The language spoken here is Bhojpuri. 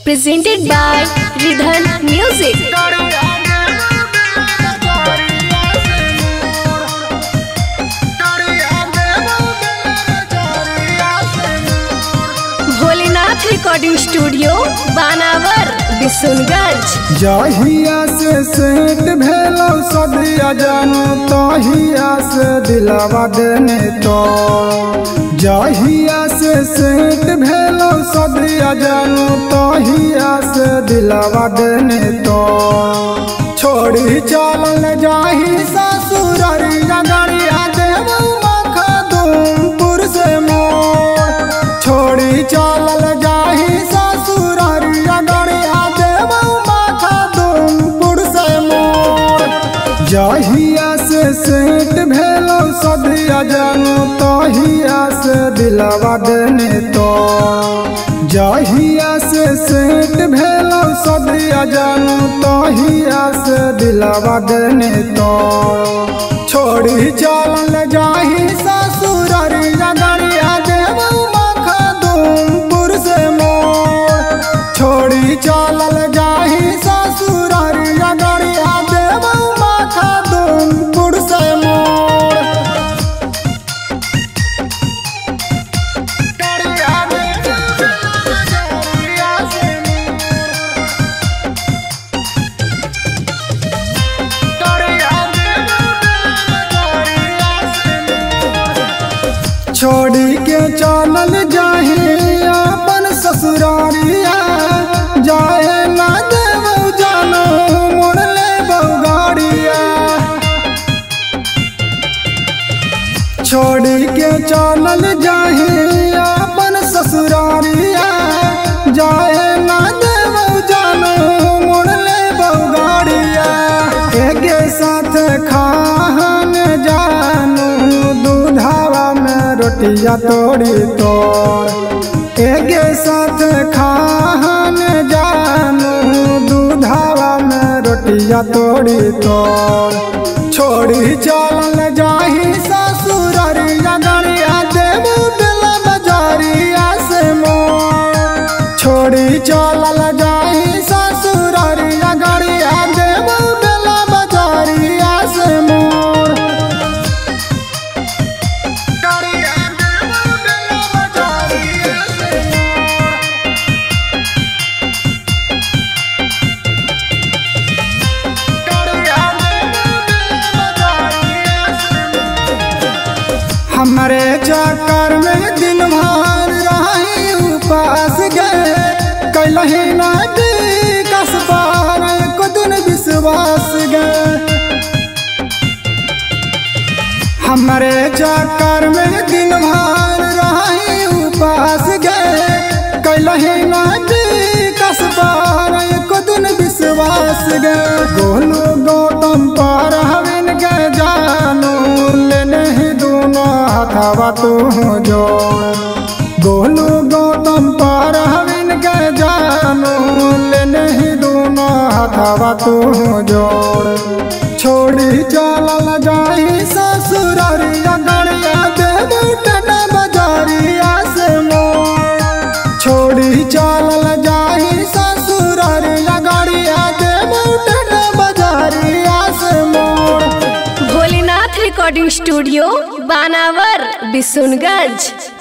presented by Ridhan Music. Bholenath recording studio Banawar Bishunganj. जहिया से सेट भेलो सदिया जानू तहिया से दिलावा देने तो जहिया से सेट भेलो सदिया जानू तहिया से दिलावा देने तो छोड़ी चलल जाही ससुररिया गड़िया देव मखदूमपुर से मोर छोड़ी चलल जाही ससुररिया गड़िया देव मखदूमपुर से मोर जहिया से सेट भेलो सदिया जानू तहिया से दिलावा देने तो जहिया से सेट भेलो सदिया जानू तहिया से दिलावा देने तो छोड़ी चलल जाही ससुररिया गड़िया देव मखदूमपुर से मोर छोड़ी चलल जाही ससुररिया गड़िया देव मखदूमपुर से मोर छोड़ी के चलल जाहे अपन ससुरारिया जाए ना देव जानो मोड़ ले बउगाड़िया छोड़ी के चलल जाहे अपन ससुरारिया जाए ना देव जानो मोड़ ले बउगाड़िया एक साथ खान जानू दूधावा रोटिया तोड़ी तोड़ एक साथ खान जानू दूधावा में रोटिया तोड़ी तोड़ छोड़ी चलल जाही ससुररिया गड़िया देव बेला बजारिया से मोर छोड़ी चलल जाही ससुररिया गड़िया देव बेला बजारिया से मोर हमारे चक्कर में दिन भर रही उपास गए कैलही ना कसबार को दिन विश्वास गए हमारे चक्कर में दिन भर रही उपास गए कैलही ना कसबार को दिन विश्वास गए गोलू गौतम पर हविन के जानू लेने ही दोनों हथवा तू जोड़ गोलू गौतम पर हविन के जानू लेने ही दोनों हथवा तू जोड़ छोड़ी चलल जाही ससुररिया गड़िया देव टना बजारिया से मोर छोड़ी चलल जाही ससुररिया गड़िया देव टना बजारिया से मोर। Bholenath recording studio Banawar Bishunganj.